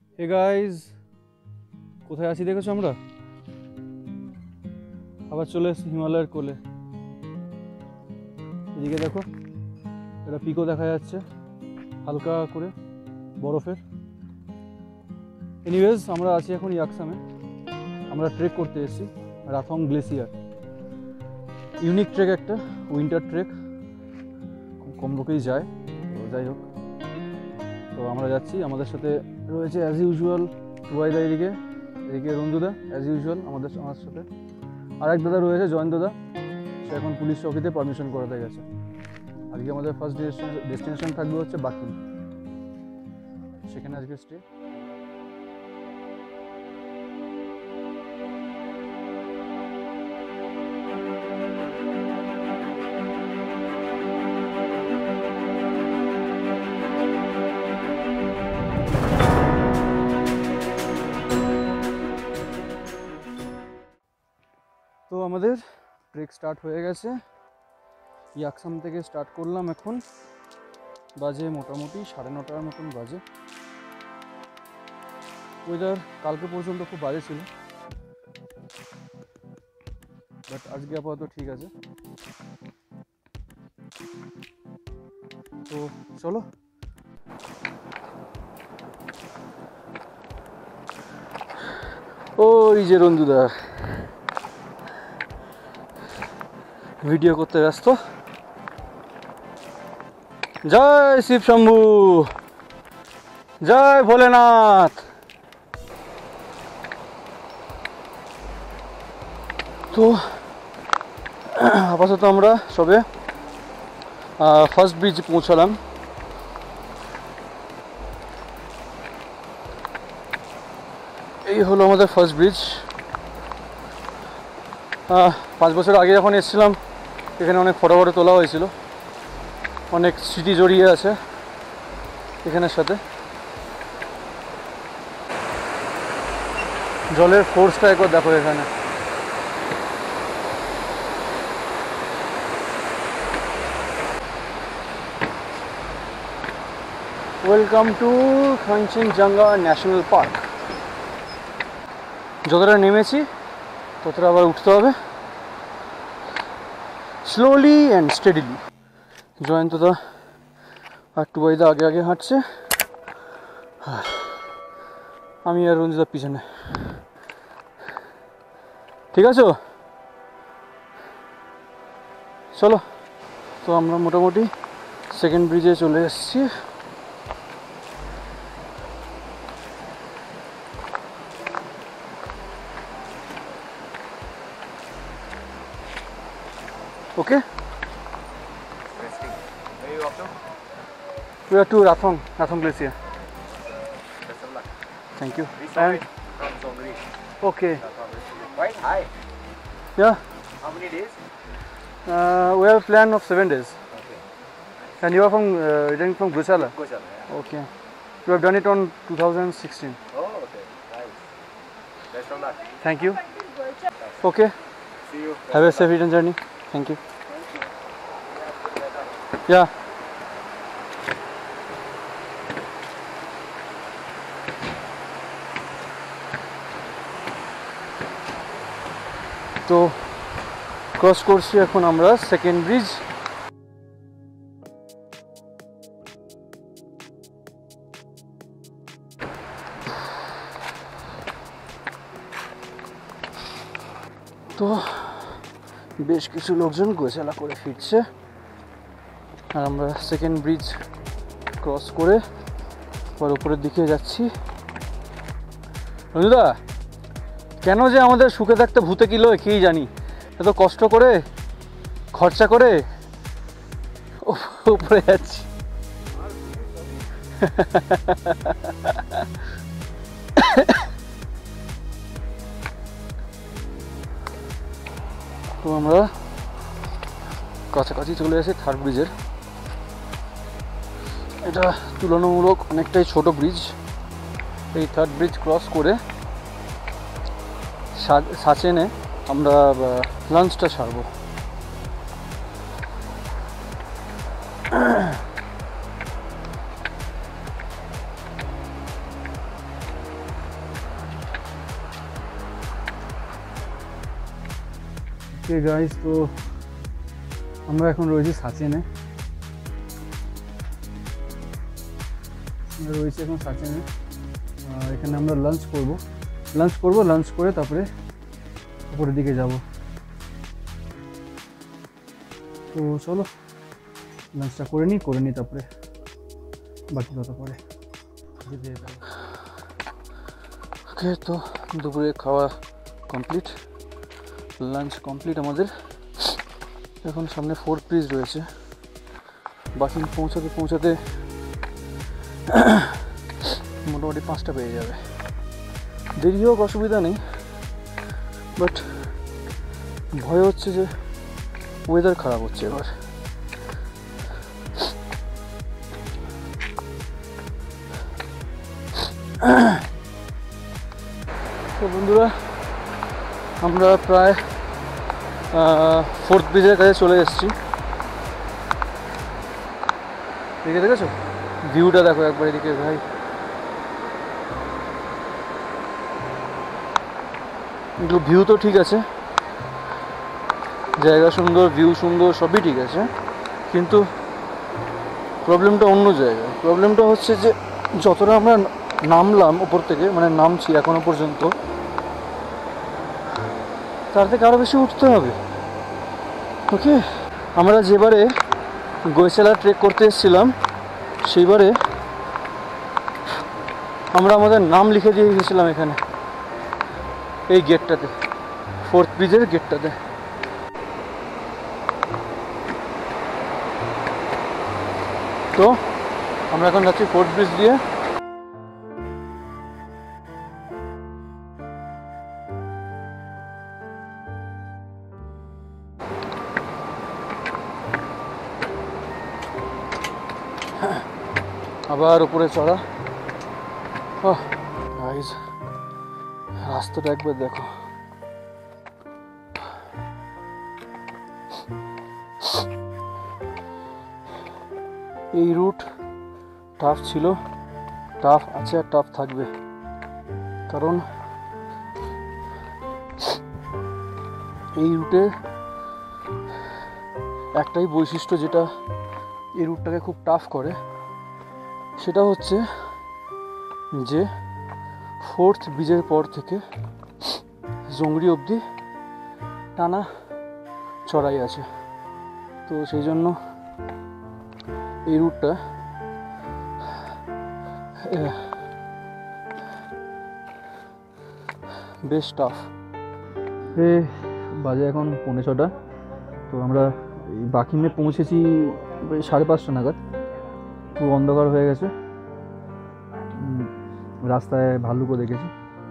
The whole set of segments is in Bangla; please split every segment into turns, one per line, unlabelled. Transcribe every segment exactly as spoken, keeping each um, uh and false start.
হে গাইজ, কোথায় আছি দেখেছো? আমরা আবার চলে এসেছি হিমালয়ের কোলে। এদিকে দেখো, এটা পিকও দেখা যাচ্ছে হালকা করে বরফের। এনিওয়েজ, আমরা আছি এখন ইয়াকসামে। আমরা ট্রেক করতে এসেছি রাথং গ্লেসিয়ার। ইউনিক ট্রেক, একটা উইন্টার ট্রেক, খুব কম লোকেই যায়। তো যাই হোক, তো আমরা যাচ্ছি। আমাদের সাথে রয়েছে অ্যাজ ইউজুয়াল টুবাইদা, এদিকে এদিকে রঞ্জুদা অ্যাজ ইউজুয়াল আমাদের আমার সাথে। আর এক দাদা রয়েছে জয়ন্ত দা, সে এখন পুলিশ চৌকিতে পারমিশন করাতে গেছে। আজকে আমাদের ফার্স্ট ডেস্টিনেশন থাকবে হচ্ছে বাকি, সেখানে আজকে স্টে। তো আমাদের ট্রেক স্টার্ট হয়ে গেছে। ইয়াকসাম থেকে স্টার্ট করলাম। এখন বাজে মোটামুটি সাড়ে নটার মতন বাজে। ওয়েদার কালকে পর্যন্ত খুব বাজে ছিল, বাট আজকে আপাতত ঠিক আছে। তো চলো। ওই যে রঞ্জুদা ভিডিও করতে ব্যস্ত। জয় শিব শম্ভু, জয় ভোলেনাথ। তো আপাতত আমরা সবে ফার্স্ট ব্রিজ পৌঁছালাম। এই হলো আমাদের ফার্স্ট ব্রিজ। পাঁচ বছর আগে যখন এসেছিলাম, এখানে অনেক ফটো ফটো তোলা হয়েছিল, অনেক স্মৃতি জড়িয়ে আছে এখানের সাথে। জলের ফোর্সটা একবার দেখো এখানে। Welcome to Kanchenjunga national park. যতটা নেমেছি ততটা আবার উঠতে হবে, স্লোলি অ্যান্ড স্টেডিলি। জয়ন্তদা আর টুবাইদা আগে আগে হাঁটছে, আর আমি আর রঞ্জিতার পিছনে। ঠিক আছে, চলো। তো আমরা মোটামুটি সেকেন্ড ব্রিজে চলে এসেছি। Okay, we are to Rathong, Rathong Glacier. Thank you. And okay.
Quite high.
Yeah.
How many days?
Uh, we have a plan of seven days.
Okay.
And you are from uh, returning from Gosala?
Gosala, yeah.
Okay. You have done it on two thousand sixteen.
Oh, okay. Nice. Best of luck.
Thank you. Okay.
See you.
Have a safe return journey. Thank you. Yeah. তো ক্রস করছি এখন আমরা সেকেন্ড ব্রিজ। তো বেশ কিছু লোকজন গোছালা করে ফিরছে, আর আমরা সেকেন্ড ব্রিজ ক্রস করে আবার উপরের দিকে যাচ্ছি। রঞ্জুদা, কেন যে আমাদের সুখে থাকতে ভূতে কিলো কি জানি, এত কষ্ট করে খরচা করে উপরে যাচ্ছি। তো আমরা কাছাকাছি চলে আসি থার্ড ব্রিজের। এটা তুলনামূলক অনেকটাই ছোট ব্রিজ। এই থার্ড ব্রিজ ক্রস করে সাচেনে আমরা লাঞ্চটা সারবো। ওকে গাইস, তো আমরা এখন রয়েছি সাচেনে। আমরা রয়েছি এখন সাচেনে। এখানে আমরা লাঞ্চ করব লাঞ্চ করব লাঞ্চ করে তারপরে উপরের দিকে যাব। তো চলো লাঞ্চটা করে নিই করে নিই তারপরে বাকি কথা পরে। ওকে, তো দুপুরে খাওয়া কমপ্লিট, লাঞ্চ কমপ্লিট আমাদের। এখন সামনে ফোর্ট ব্রিজ রয়েছে, বাকি পৌঁছাতে পৌঁছাতে মোটামুটি পাঁচটা পেয়ে যাবে। দেরি হোক অসুবিধা নেই, বাট ভয় হচ্ছে যে ওয়েদার খারাপ হচ্ছে এবার। তো বন্ধুরা, আমরা প্রায় ফোর্থ ব্রিজের কাছে চলে এসেছি। দেখে দেখেছো ভিউটা দেখো একবার এদিকে ভাই। এগুলো ভিউ তো ঠিক আছে, জায়গা সুন্দর, ভিউ সুন্দর, সবই ঠিক আছে, কিন্তু প্রবলেমটা অন্য জায়গায়। প্রবলেমটা হচ্ছে যে যতটা আমরা নামলাম উপর থেকে, মানে নামছি এখনো পর্যন্ত, তার থেকে আরও বেশি উঠতে হবে। ওকে, আমরা যেবারে গৈসালা ট্রেক করতে এসেছিলাম সেইবারে আমরা আমাদের নাম লিখে দিয়ে গেছিলাম এখানে, এই গেটটাতে, ফোর্থ ব্রিজের গেটটাতে। তো আমরা এখন যাচ্ছি ফোর্থ ব্রিজ দিয়ে। আবার উপরে চড়া। ওহ গাইস, রাস্তাটা একবার দেখো। এই রুট টাফ ছিল, টাফ আছে আর টাফ থাকবে, কারণ এই রুটে একটাই বৈশিষ্ট্য যেটা এই রুটটাকে খুব টাফ করে, সেটা হচ্ছে যে ফোর্থ ব্রিজের পর থেকে জংড়ি অবধি টানা চড়াই আছে। তো সেই জন্য এই রুটটা বেশ টাফ। এ বাজে এখন পৌনে ছটা। তো আমরা এই বাকিমে পৌঁছেছি সাড়ে পাঁচটা নাগাদ। পুরো অন্ধকার হয়ে গেছে, রাস্তায় ভাল্লুকও দেখেছি।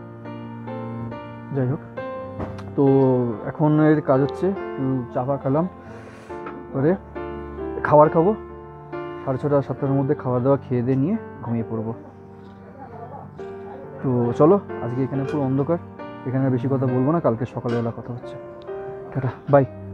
যাই হোক, তো এখন এর কাজ হচ্ছে একটু চাপা খেলাম, করে খাবার খাবো। সাড়ে ছটা সাতটার মধ্যে খাওয়া দাওয়া খেয়ে দিয়ে নিয়ে ঘুমিয়ে পড়বো। তো চলো, আজকে এখানে পুরো অন্ধকার, এখানে বেশি কথা বলবো না, কালকে সকালবেলা কথা হচ্ছে। Tata, by.